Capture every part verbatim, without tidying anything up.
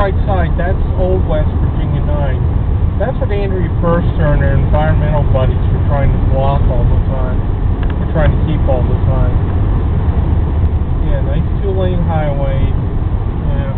right side, that's old West Virginia nine. That's what Andrew Purser and their environmental buddies were trying to block all the time. They're trying to keep all the time. Yeah, nice two-lane highway. Yeah.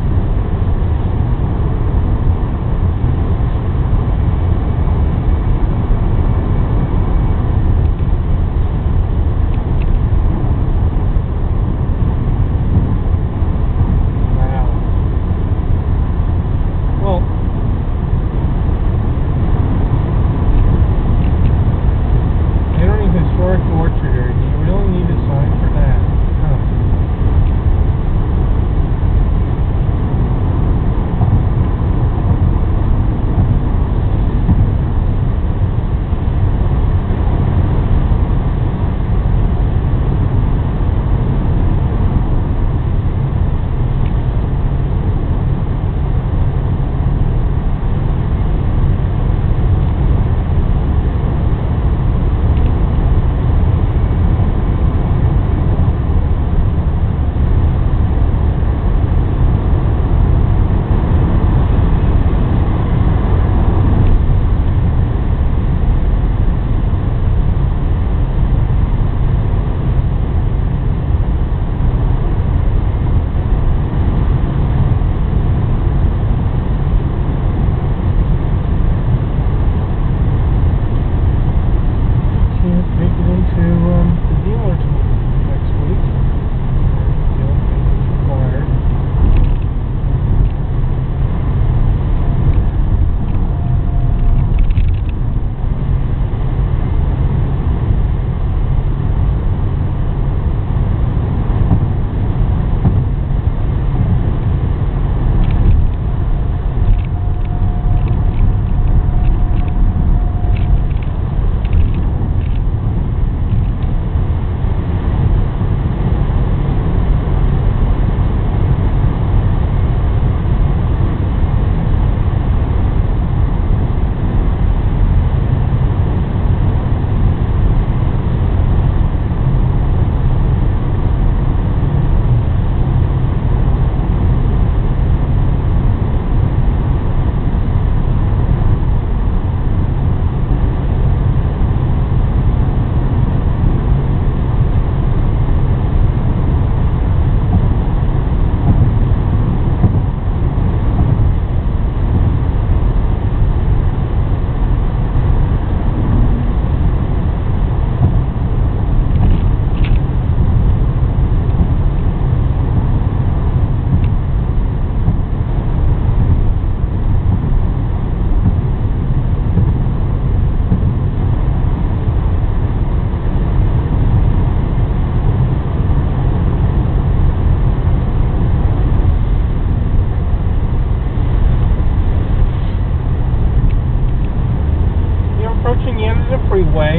Freeway.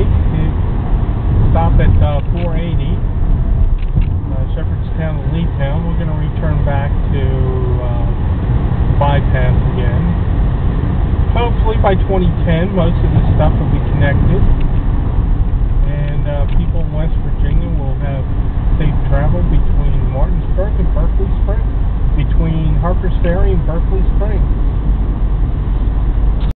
Stop at uh, four eighty, uh, Shepherdstown to Leetown. We're going to return back to uh, bypass again. Hopefully by twenty ten, most of this stuff will be connected, and uh, people in West Virginia will have safe travel between Martinsburg and Berkeley Springs, between Harper's Ferry and Berkeley Springs.